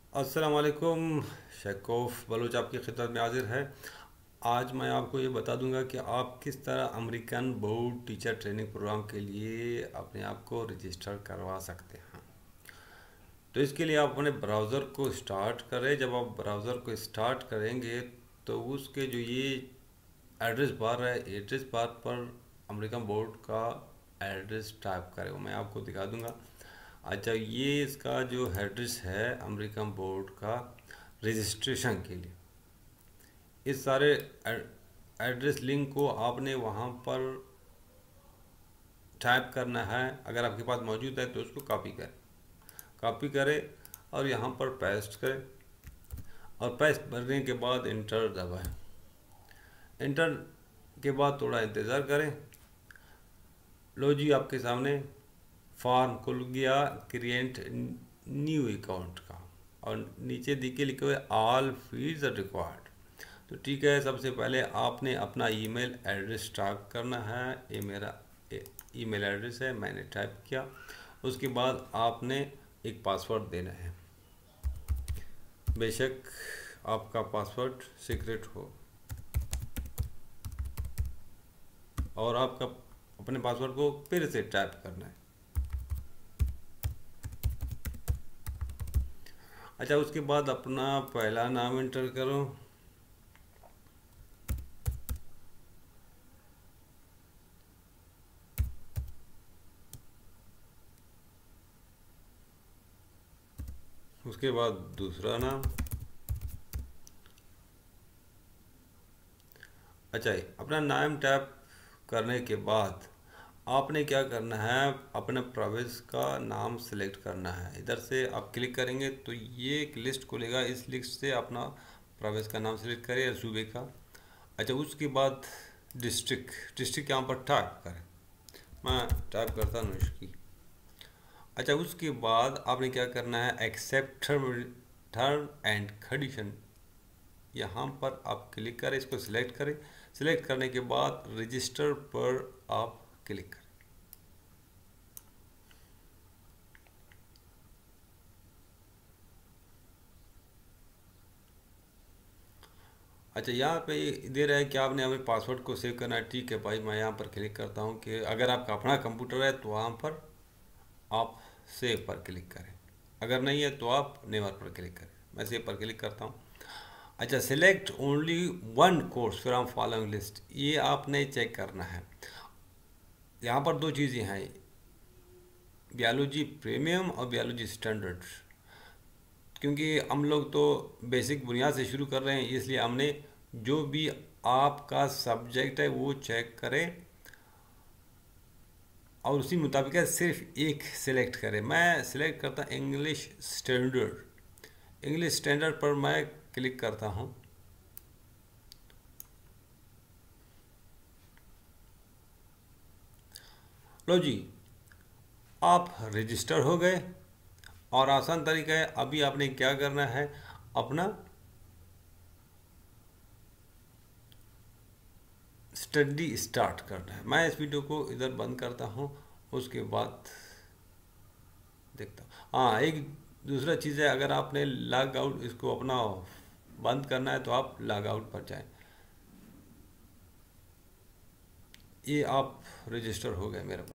अस्सलाम वालेकुम। शेकोफ बलोच आपकी खिदमत में हाजिर है। आज मैं आपको ये बता दूंगा कि आप किस तरह American board teacher training program के लिए अपने आप को रजिस्टर करवा सकते हैं। तो इसके लिए आप अपने ब्राउज़र को स्टार्ट करें। जब आप ब्राउज़र को स्टार्ट करेंगे तो उसके जो ये एड्रेस बार है, एड्रेस बार पर अमेरिकन बोर्ड का एड्रेस टाइप करें, वो मैं आपको दिखा दूंगा। अच्छा, ये इसका जो एड्रेस है अमेरिकन बोर्ड का रजिस्ट्रेशन के लिए, इस सारे एड्रेस लिंक को आपने वहाँ पर टाइप करना है। अगर आपके पास मौजूद है तो उसको कॉपी करें और यहाँ पर पेस्ट करें और पेस्ट भरने के बाद इंटर दबाएं। इंटर के बाद थोड़ा इंतज़ार करें। लो जी, आपके सामने फॉर्म खुल गया क्रिएट न्यू अकाउंट का, और नीचे दिखे लिखे हुए ऑल फील्ड्स आर रिक्वायर्ड। तो ठीक है, सबसे पहले आपने अपना ईमेल एड्रेस टाइप करना है। ये मेरा ईमेल एड्रेस है, मैंने टाइप किया। उसके बाद आपने एक पासवर्ड देना है। बेशक आपका पासवर्ड सीक्रेट हो, और आपका अपने पासवर्ड को फिर से टाइप करना है। अच्छा, उसके बाद अपना पहला नाम एंटर करो। उसके बाद दूसरा नाम। अच्छा, अपना नाम टाइप करने के बाद आपने क्या करना है, अपने प्रोविंस का नाम सेलेक्ट करना है। इधर से आप क्लिक करेंगे तो ये एक लिस्ट खुलेगा, इस लिस्ट से अपना प्रोविंस का नाम सेलेक्ट करें या सूबे का। अच्छा, उसके बाद डिस्ट्रिक्ट यहाँ पर टाइप करें। मैं टाइप करता हूँ इसकी। अच्छा, उसके बाद आपने क्या करना है, एक्सेप्ट टर्म एंड कंडीशन, यहाँ पर आप क्लिक करें, इसको सिलेक्ट करें। सिलेक्ट करने के बाद रजिस्टर पर आप क्लिक करें। अच्छा, यहाँ पे दे रहा है कि आपने हमें पासवर्ड को सेव करना है। ठीक है भाई, मैं यहाँ पर क्लिक करता हूँ कि अगर आपका अपना कंप्यूटर है तो वहाँ पर आप सेव पर क्लिक करें, अगर नहीं है तो आप नेवर पर क्लिक करें। मैं सेव पर क्लिक करता हूँ। अच्छा, select only one course from following list, ये आपने चेक करना है। यहाँ पर दो चीज़ें हैं, बायोलॉजी प्रीमियम और बायोलॉजी स्टैंडर्ड। क्योंकि हम लोग तो बेसिक बुनियाद से शुरू कर रहे हैं, इसलिए हमने जो भी आपका सब्जेक्ट है वो चेक करें और उसी मुताबिक सिर्फ एक सिलेक्ट करें। मैं सिलेक्ट करता इंग्लिश स्टैंडर्ड। इंग्लिश स्टैंडर्ड पर मैं क्लिक करता हूँ। लो जी, आप रजिस्टर हो गए, और आसान तरीका है। अभी आपने क्या करना है, अपना स्टडी स्टार्ट करना है। मैं इस वीडियो को इधर बंद करता हूँ, उसके बाद देखता हूँ। हाँ, एक दूसरा चीज़ है, अगर आपने लॉग आउट इसको अपना बंद करना है तो आप लॉग आउट पर जाएं। ये आप रजिस्टर हो गए मेरे पास।